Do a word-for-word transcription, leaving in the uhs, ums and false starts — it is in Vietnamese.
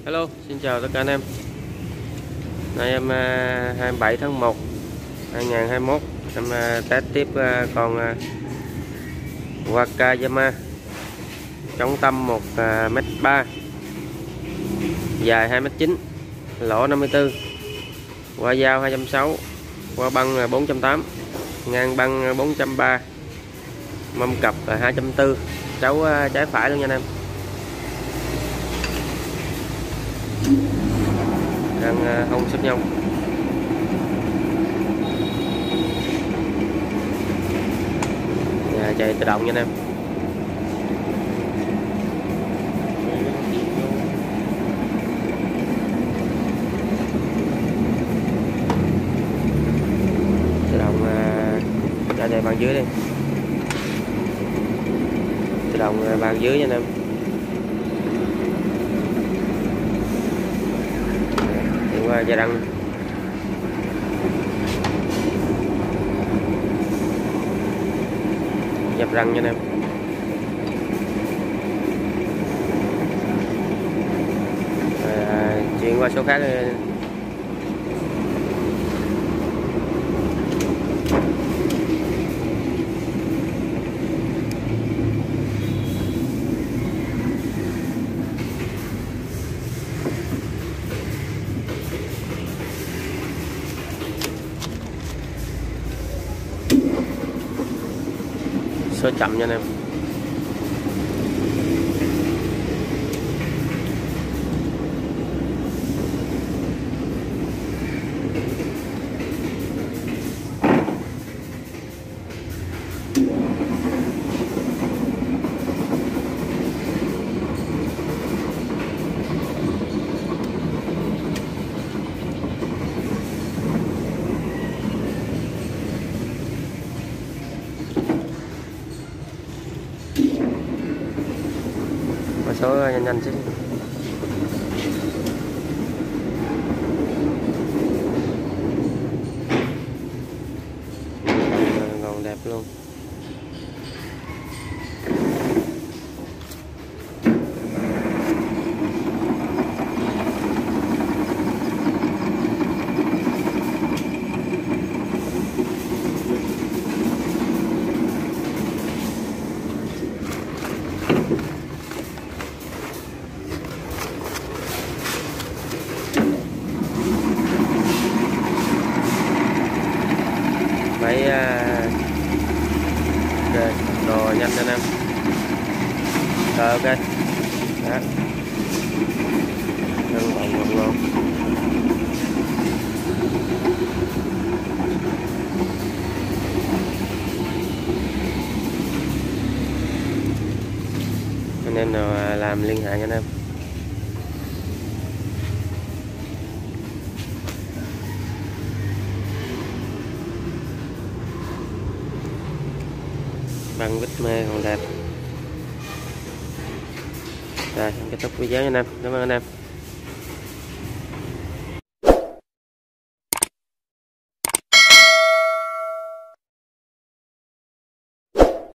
Hello, xin chào tất cả anh em. Nay em hai mươi bảy tháng một hai nghìn không trăm hai mươi mốt, em test tiếp con Wakayama chống tâm một mét ba, dài hai mét chín, lỗ năm mươi tư, qua dao hai trăm sáu mươi, qua băng bốn trăm tám mươi, ngang băng bốn trăm ba mươi, mâm cặp là hai trăm bốn mươi, cháu trái phải luôn nha anh em. Đang hông xếp nhau. Nhà chạy tự động nha anh em. Tự động chạy chạy bàn dưới đi. Tự động bàn dưới nha anh em. Qua dây đăng dập răng nha anh em. À, chuyển qua số khác đi. Số chậm nha anh em. Số nhanh nhanh xíu. Còn đẹp luôn. Máy uh, okay. Đồ nhanh anh em. Rồi ok. Đó. Đừng bận bận luôn. Anh em nào làm liên hệ nha anh em. Băng vít mê còn đẹp. Rồi, kết thúc video nha anh em. Cảm ơn anh em.